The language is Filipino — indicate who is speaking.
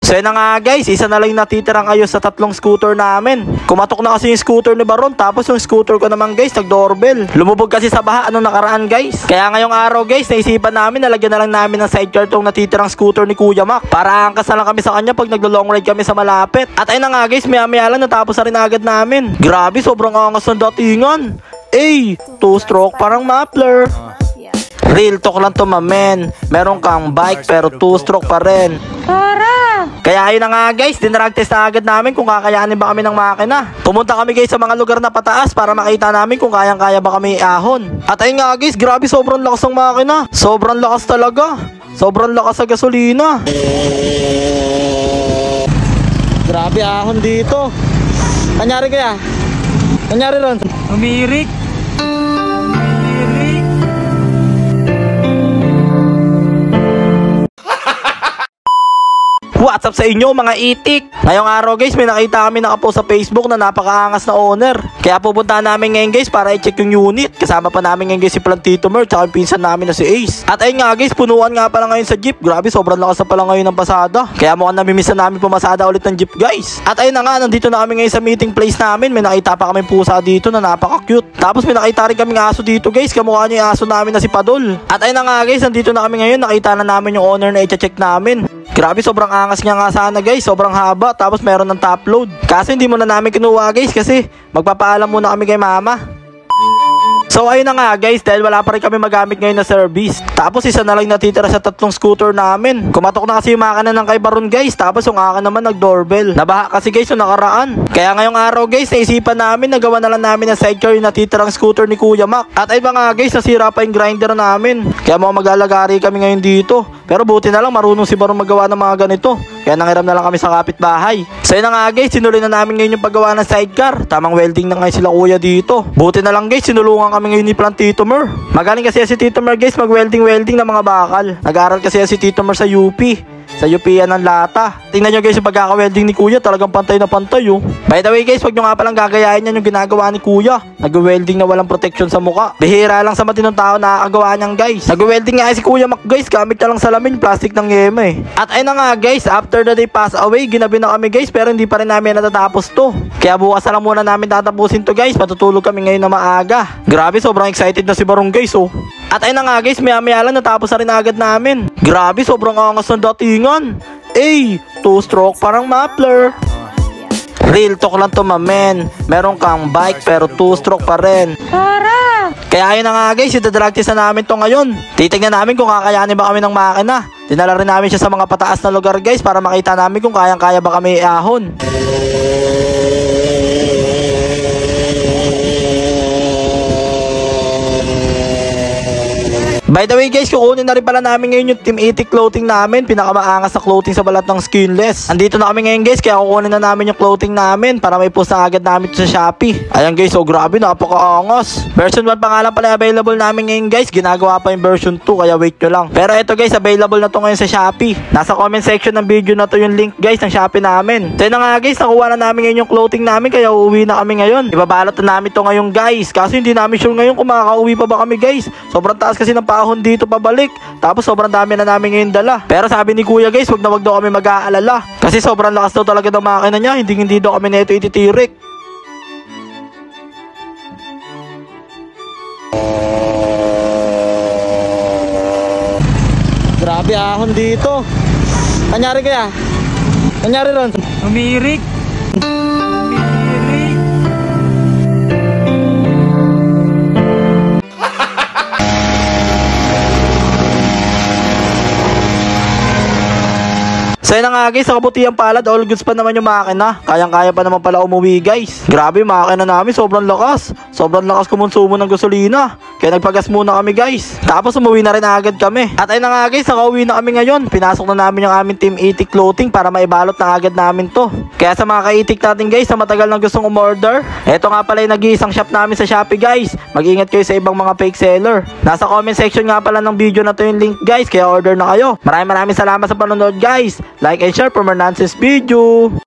Speaker 1: So yun na nga guys, isa na lang yung natitirang ayos sa tatlong scooter namin. Kumatok na kasi yung scooter ni Baron, tapos yung scooter ko naman guys, nag-doorbell. Lumubog kasi sa baha anong nakaraan guys. Kaya ngayong araw guys, naisipan namin na lagyan na lang namin ng sidecar tong natitirang scooter ni Kuya Mac. Para angkas na lang kami sa kanya pag naglo-long ride kami sa malapit. At ayun na nga guys, maya lang natapos na rin agad namin. Grabe, sobrang angas ng datingan. 2-stroke parang muffler. Real talk lang to mamen. Meron kang bike pero 2-stroke pa rin. Kaya ayun na nga guys, dinarag test na agad namin kung kakayanin ba kami ng makina. Pumunta kami guys sa mga lugar na pataas para makita namin kung kayang-kaya ba kami ahon. At ayun nga guys, grabe sobrang lakas ng makina. Sobrang lakas talaga. Sobrang lakas sa gasolina. Grabe ahon dito. Nangyari kaya? Nangyari ron?
Speaker 2: Umiirik.
Speaker 1: What's up sa inyo mga itik? Ngayong araw guys, may nakita kami nakapost sa Facebook na napakaangas na owner. Kaya pupunta namin ngayon guys para i-check yung unit. Kasama pa namin ngayon guys si Plantito Mer tsaka yung pinsan namin na si Ace. At ayun nga guys, punuan nga pala ngayon sa jeep. Grabe, sobrang lakas na pala ngayon ng pasada. Kaya mukhang namimiss na namin pumasada ulit ng jeep guys. At ayun na nga, nandito na kami ngayon sa meeting place namin. May nakita pa kami pusa dito na napaka-cute. Tapos may nakita rin kaming aso dito guys. Kamukha niyo yung aso namin na si Padol. At ayun na nga guys, nandito na kami ngayon. Nakita na namin yung owner na i-check namin. Grabe, sobrang angas niya nga sana guys. Sobrang haba, tapos meron ng top load. Kaso hindi mo na namin kinuha guys kasi magpapaalam muna kami kay mama. So ayun na nga guys, dahil wala pa rin kami magamit ngayon na service. Tapos isa na lang natitira sa tatlong scooter namin. Kumatok na kasi yung makina ng kay Baron guys. Tapos yung akin naman nag-doorbell. Nabaha kasi guys yung nakaraan. Kaya ngayong araw guys, naisipan namin na gawa na lang namin ng sidecar yung natitirang scooter ni Kuya Mac. At ayun nga guys, nasira pa yung grinder namin. Kaya mga mag-alagari kami ngayon dito. Pero buti na lang marunong si Baron magawa ng mga ganito. Kaya nangiram na lang kami sa kapitbahay. So yun na nga guys, sinuloy na namin ngayon yung paggawa ng sidecar. Tamang welding na ngayon sila kuya dito. Buti na lang guys, sinulungan kami ngayon ni Plantito Mer. Magaling kasi si Tito Mer guys mag-welding ng mga bakal. Nag-aaral kasi si Tito Mer sa UP. Sa UP yan ng Lata. Tingnan nyo guys yung pagkaka-welding ni Kuya. Talagang pantay na pantay oh. By the way guys, wag nyo nga palang gagayahin yan yung ginagawa ni Kuya. Nag-welding na walang protection sa muka. Bihira lang sa matinong tao nakakagawa niyan guys. Nag-welding nga si Kuya Mac guys. Gamit na lang salamin, plastic ng yema eh. At ayun na nga guys, after the day pass away, ginabi na kami guys. Pero hindi pa rin namin natatapos to. Kaya bukas na lang muna namin tatapusin to guys. Matutulog kami ngayon na maaga. Grabe, sobrang excited na si Barong guys oh. At ayun na nga guys, maya lang natapos na rin agad namin. Grabe, sobrang angas ng datingan. 2-stroke parang muffler. Real talk lang to mamen. Meron kang bike pero 2-stroke pa rin. Kaya ayun na nga guys, itadrag test na namin to ngayon. Titignan namin kung kakayanin ba kami ng makina. Dinala rin namin siya sa mga pataas na lugar guys para makita namin kung kayang-kaya ba kami iahon. By the way guys, kukunin na rin pala namin ngayon yung Team Itik clothing namin. Pinakamaangas na clothing sa balat ng skinless. Andito na kami ngayon guys, kaya kukunin na namin yung clothing namin para may post na agad namin ito sa Shopee. Ayan guys, so grabe, napakaangas. Version 1 pa nga lang pala available namin ngayon guys. Ginagawa pa yung version 2, kaya wait nyo lang. Pero ito guys, available na to ngayon sa Shopee. Nasa comment section ng video na to yung link guys ng Shopee namin. So yun na nga guys, nakuha na namin ngayon yung clothing namin, kaya uuwi na kami ngayon. Ibabalot na namin to ngayon guys. Kasi hindi namin sure ngayon kung makakauwi pa ba kami guys. Sobrang taas kasi ng dito pabalik. Tapos sobrang dami na namin ngayon dala. Pero sabi ni Kuya guys, wag daw kami mag-aalala. Kasi sobrang lakas daw talaga ng makina niya. Hindi daw kami neto ititirik. Grabe ahon dito. Nangyari kaya? Nangyari ron?
Speaker 2: Umiirik.
Speaker 1: So yun na nga guys, sa kabutihang palad, all goods pa naman yung makina. Kayang-kaya pa naman pala umuwi guys. Grabe yung makina namin, sobrang lakas. Sobrang lakas kumonsumo ng gasolina. Kaya nagpagas muna kami guys. Tapos umuwi na rin agad kami. At ayun na nga guys, nakauwi na kami ngayon. Pinasok na namin yung aming Team Itik clothing para maibalot na agad namin to. Kaya sa mga ka-itik natin guys, na matagal nang gustong umorder, eto nga pala yung nag-iisang shop namin sa Shopee guys. Mag-ingat kayo sa ibang mga fake seller. Nasa comment section nga pala ng video na to yung link guys, kaya order na kayo. Maraming salamat sa panonood guys. Like and share for more nonsense video.